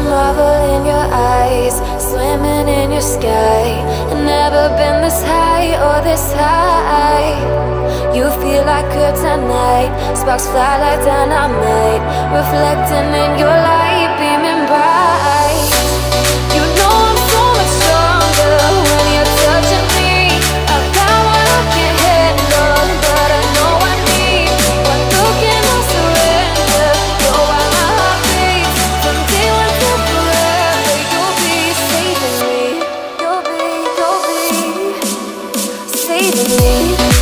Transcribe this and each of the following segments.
marvel in your eyes, swimming in your sky. I've never been this high or this high. You feel like kryptonite, sparks fly like dynamite, reflecting in your light, beaming bright. You know I'm so much stronger when you're touching me. I've got what I can't handle, but I know I need. One look and I'll surrender. You're why my heart beats from day one to forever. You'll be saving me. You'll be saving me.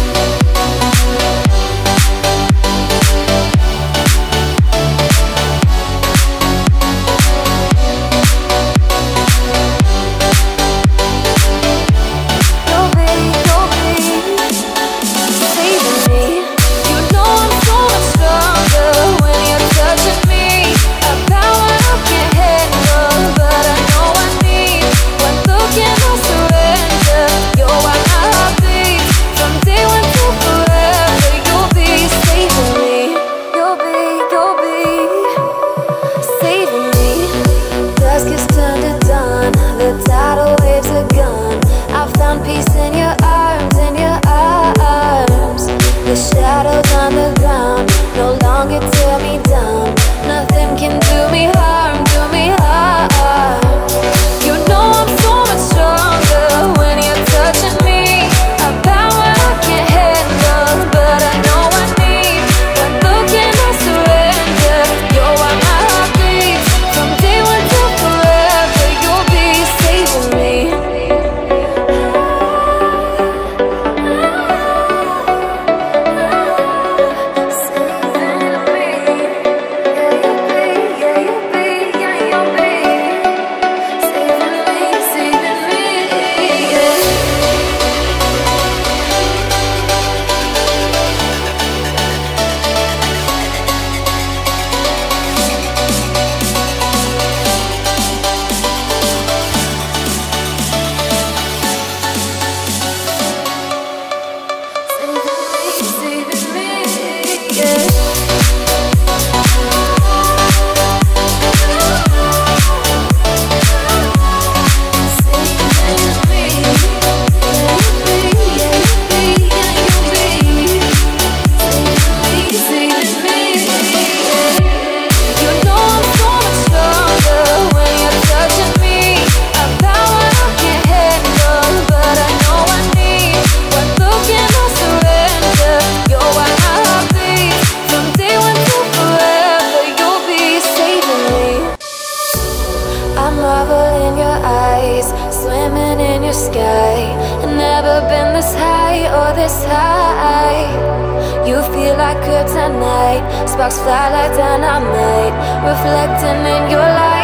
Peace in your arms, in your arms. The shadows on the ground no longer tear me down. Nothing can do me harm, do me harm. You know I'm so much stronger when you're touching me. I've got what I can't handle, but I know I need. One look and I surrender. You're why my heart beats from day one to forever. You'll be saving me. Swimming in your sky. I've never been this high or this high. You feel like kryptonite, sparks fly like dynamite, reflecting in your light.